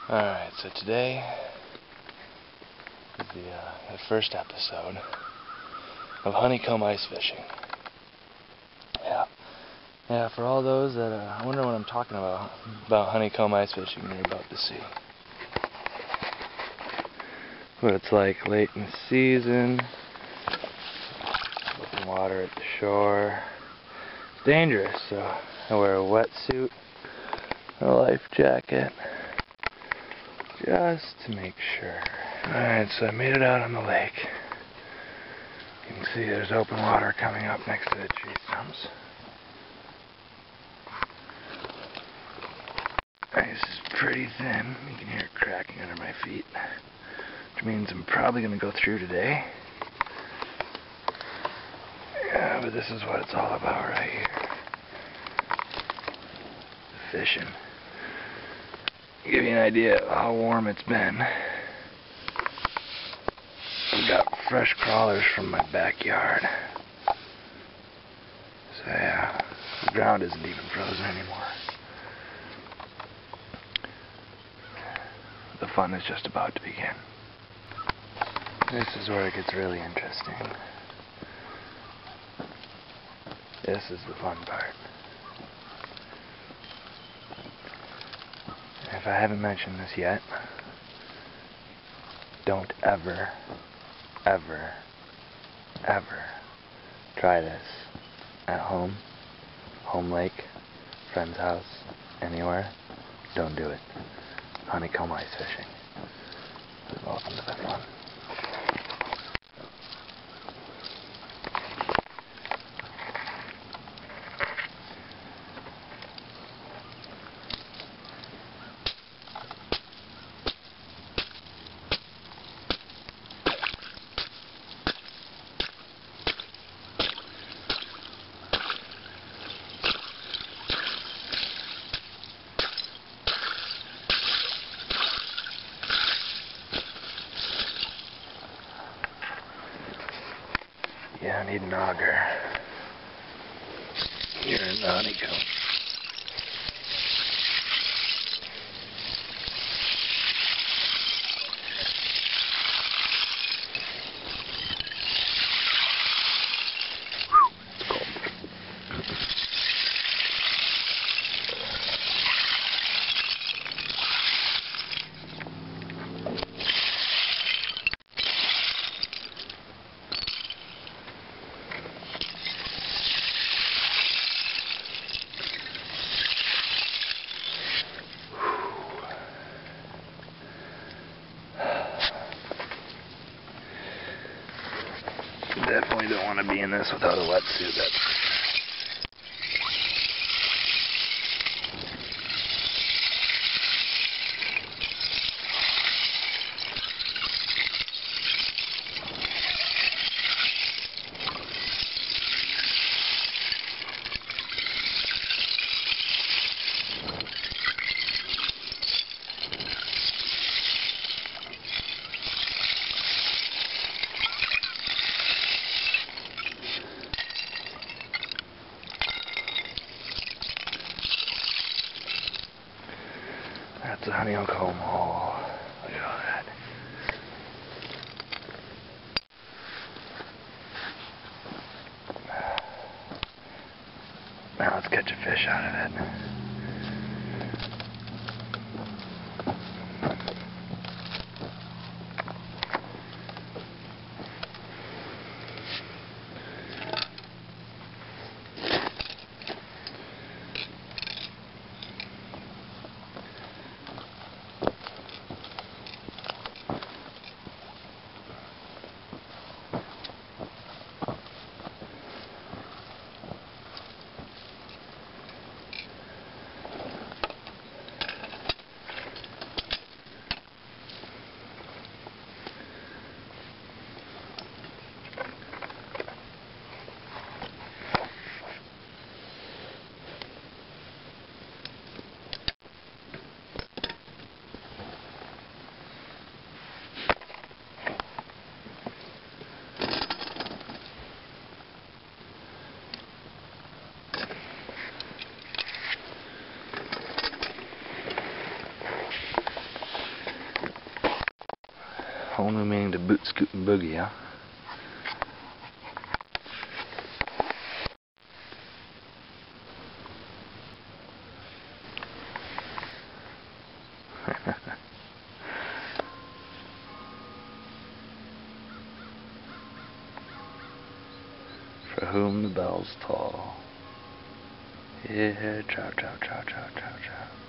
Alright, so today is the first episode of Honeycomb Ice Fishing. Yeah, for all those that wonder what I'm talking about honeycomb ice fishing, you're about to see what it's like late in the season, open water at the shore. It's dangerous, so I wear a wetsuit and a life jacket just to make sure. Alright, so I made it out on the lake. You can see there's open water coming up next to the tree stumps. Ice is pretty thin. You can hear it cracking under my feet, which means I'm probably going to go through today. Yeah, but this is what it's all about right here. Fishing. To give you an idea of how warm it's been, we got fresh crawlers from my backyard. So yeah, the ground isn't even frozen anymore. The fun is just about to begin. This is where it gets really interesting. This is the fun part. If I haven't mentioned this yet, don't ever, ever, ever try this at home, home lake, friend's house, anywhere. Don't do it. Honeycomb ice fishing. Welcome to the fun. Yeah, I need an auger. You're in the honeycomb. Definitely don't want to be in this without a wetsuit, that's for sure. That's a honeycomb hole. Look at all that. Now let's catch a fish out of it. Only meaning to boot scoot and boogie, huh? For whom the bells toll. Yeah, trout, trout, trout, trout, trout, trout.